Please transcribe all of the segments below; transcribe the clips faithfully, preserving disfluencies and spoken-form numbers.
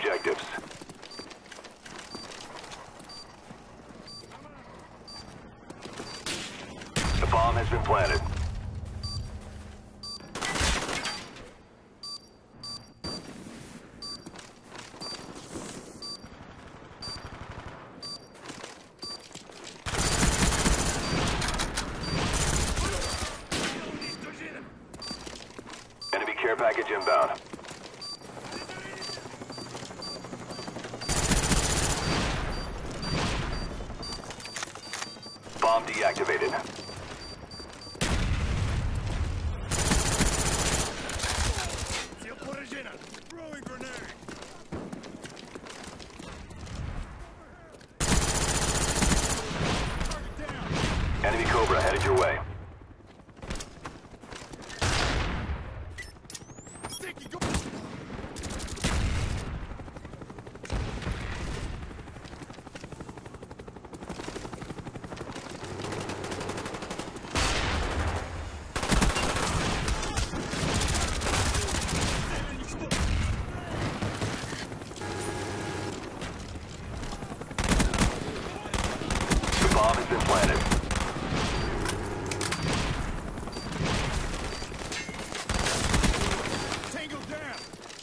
objectives. The bomb has been planted. Enemy care package inbound. Bomb deactivated. Throwing grenade. Enemy Cobra headed your way. Sticky, go. The bomb has been planted. Tango down.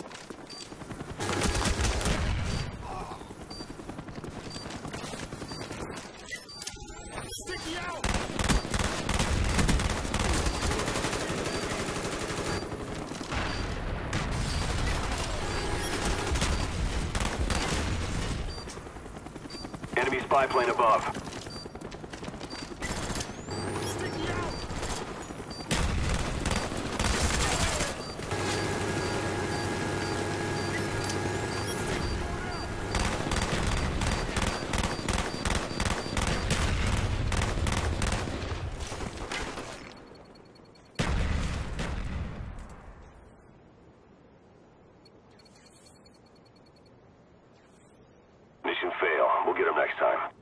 Sticky out. Enemy spy plane above. Sticky out. Mission fail. We'll get them next time.